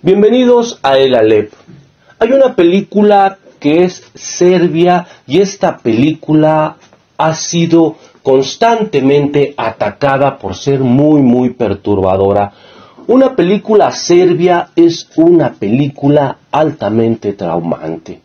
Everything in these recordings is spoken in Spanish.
Bienvenidos a El Alep. Hay una película que es serbia y esta película ha sido constantemente atacada por ser muy perturbadora. Una película serbia es una película altamente traumante.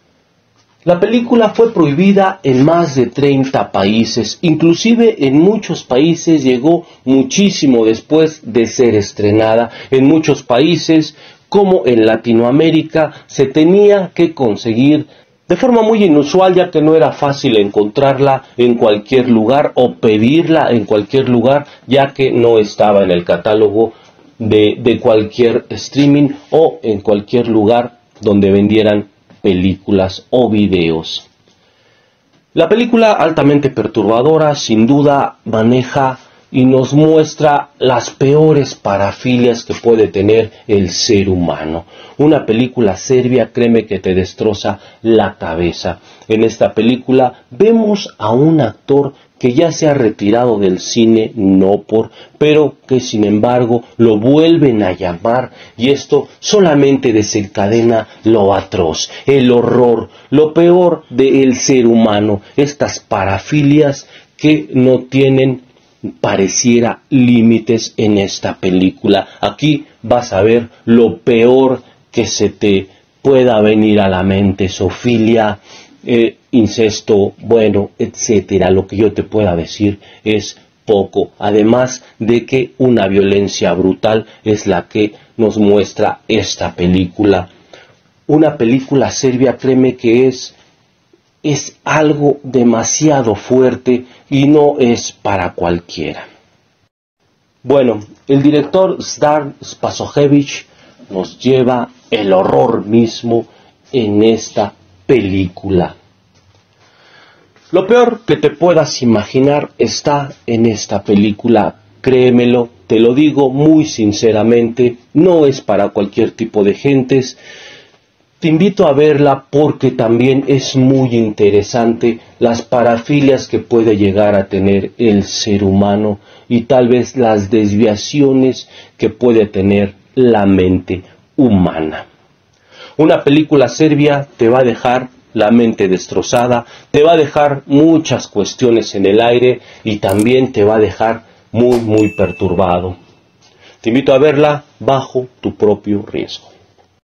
La película fue prohibida en más de 30 países, inclusive en muchos países llegó muchísimo después de ser estrenada. En muchos países, como en Latinoamérica, se tenía que conseguir de forma muy inusual, ya que no era fácil encontrarla en cualquier lugar o pedirla en cualquier lugar, ya que no estaba en el catálogo de cualquier streaming o en cualquier lugar donde vendieran películas o videos. La película, altamente perturbadora, sin duda maneja y nos muestra las peores parafilias que puede tener el ser humano. Una película serbia, créeme que te destroza la cabeza. En esta película vemos a un actor que ya se ha retirado del cine, pero que sin embargo lo vuelven a llamar, y esto solamente desencadena lo atroz, el horror, lo peor del ser humano, estas parafilias que no tienen, pareciera, límites en esta película. Aquí vas a ver lo peor que se te pueda venir a la mente: zoofilia, incesto, etcétera. Lo que yo te pueda decir es poco, además de que una violencia brutal es la que nos muestra esta película. Una película serbia, créeme que es algo demasiado fuerte y no es para cualquiera. Bueno, el director Zdar Spasojević nos lleva el horror mismo en esta película. Lo peor que te puedas imaginar está en esta película, créemelo, te lo digo muy sinceramente, no es para cualquier tipo de gentes. Te invito a verla porque también es muy interesante las parafilias que puede llegar a tener el ser humano y tal vez las desviaciones que puede tener la mente humana. Una película serbia te va a dejar la mente destrozada, te va a dejar muchas cuestiones en el aire y también te va a dejar muy perturbado. Te invito a verla bajo tu propio riesgo.